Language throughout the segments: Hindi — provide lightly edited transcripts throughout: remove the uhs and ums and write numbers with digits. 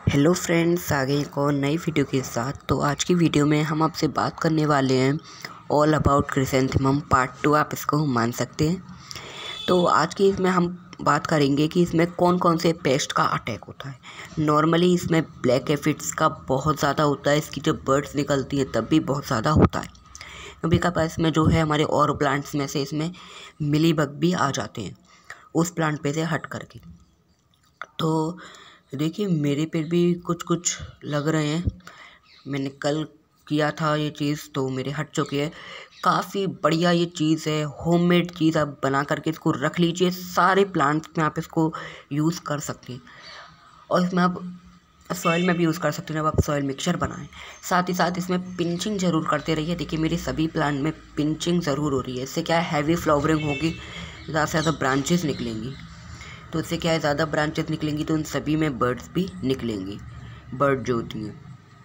हेलो फ्रेंड्स, आ गए एक और नई वीडियो के साथ। तो आज की वीडियो में हम आपसे बात करने वाले हैं ऑल अबाउट क्रिसेंथेमम पार्ट 2, आप इसको मान सकते हैं। तो आज की इसमें हम बात करेंगे कि इसमें कौन कौन से पेस्ट का अटैक होता है। नॉर्मली इसमें ब्लैक एफिड्स का बहुत ज़्यादा होता है, इसकी जब बर्ड्स निकलती हैं तब भी बहुत ज़्यादा होता है। कभी कभार इसमें जो है हमारे और प्लांट्स में से इसमें मिलीबग भी आ जाते हैं उस प्लांट पे से हट करके। तो देखिए मेरे पे भी कुछ कुछ लग रहे हैं, मैंने कल किया था ये चीज़ तो मेरे हट चुके हैं। काफ़ी बढ़िया ये चीज़ है, होममेड चीज़। आप बना करके इसको रख लीजिए, सारे प्लांट्स में आप इसको यूज़ कर सकते हैं और इसमें आप सॉइल में भी यूज़ कर सकते हैं जब आप सॉइल मिक्सचर बनाएं। साथ ही साथ इसमें पिंचिंग ज़रूर करते रहिए। देखिए मेरी सभी प्लांट में पिंचिंग ज़रूर हो रही है, इससे क्या है हैवी फ्लावरिंग होगी, ज़्यादा से ज़्यादा ब्रांचेस निकलेंगी। तो इससे क्या है, ज़्यादा ब्रांचेस निकलेंगी तो उन सभी में बर्ड्स भी निकलेंगी, बर्ड जो होती हैं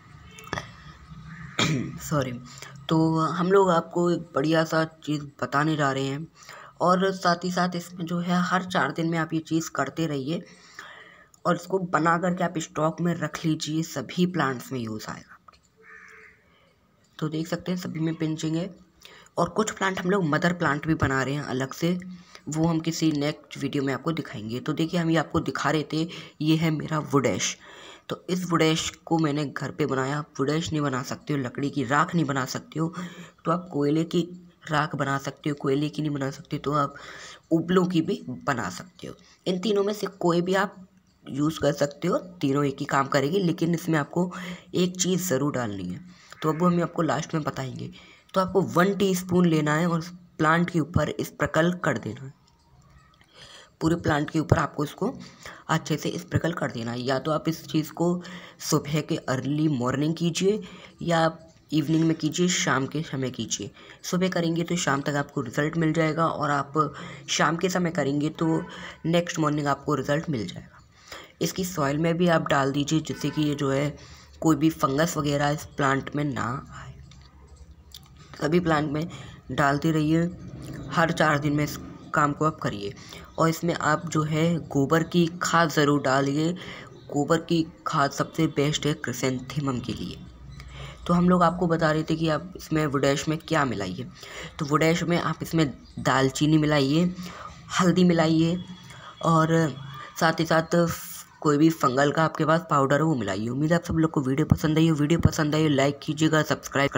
सॉरी। तो हम लोग आपको एक बढ़िया सा चीज़ बताने जा रहे हैं और साथ ही साथ इसमें जो है हर 4 दिन में आप ये चीज़ करते रहिए और इसको बना करके आप स्टॉक में रख लीजिए, सभी प्लांट्स में यूज़ आएगा आपके। तो देख सकते हैं सभी में पिंचिंग है और कुछ प्लांट हम लोग मदर प्लांट भी बना रहे हैं अलग से, वो हम किसी नेक्स्ट वीडियो में आपको दिखाएंगे। तो देखिए हम ये आपको दिखा रहे थे, ये है मेरा वुड ऐश। तो इस वुड ऐश को मैंने घर पे बनाया। आप वुड ऐश नहीं बना सकते हो, लकड़ी की राख नहीं बना सकते हो तो आप कोयले की राख बना सकते हो। कोयले की नहीं बना सकते तो आप उबलों की भी बना सकते हो। इन तीनों में से कोई भी आप यूज़ कर सकते हो, तीनों एक ही काम करेगी, लेकिन इसमें आपको एक चीज़ ज़रूर डालनी है। तो अब वो हम आपको लास्ट में बताएंगे। तो आपको 1 टीस्पून लेना है और प्लांट के ऊपर स्प्रिंकल कर देना है। पूरे प्लांट के ऊपर आपको इसको अच्छे से स्प्रिंकल कर देना है। या तो आप इस चीज़ को सुबह के अर्ली मॉर्निंग कीजिए या इवनिंग में कीजिए, शाम के समय कीजिए। सुबह करेंगे तो शाम तक आपको रिज़ल्ट मिल जाएगा और आप शाम के समय करेंगे तो नेक्स्ट मॉर्निंग आपको रिज़ल्ट मिल जाएगा। इसकी सॉइल में भी आप डाल दीजिए जिससे कि ये जो है कोई भी फंगस वगैरह इस प्लांट में ना आए। सभी प्लांट में डालते रहिए, हर 4 दिन में इस काम को आप करिए। और इसमें आप जो है गोबर की खाद ज़रूर डालिए। गोबर की खाद सबसे बेस्ट है क्रिसेंथेमम के लिए। तो हम लोग आपको बता रहे थे कि आप इसमें वुड ऐश में क्या मिलाइए। तो वुड ऐश में आप इसमें दालचीनी मिलाइए, हल्दी मिलाइए और साथ ही साथ कोई भी फंगल का आपके पास पाउडर हो वो मिलाइए। उम्मीद है आप सब लोग को वीडियो पसंद आई हो। वीडियो पसंद आई हो लाइक कीजिएगा, सब्सक्राइब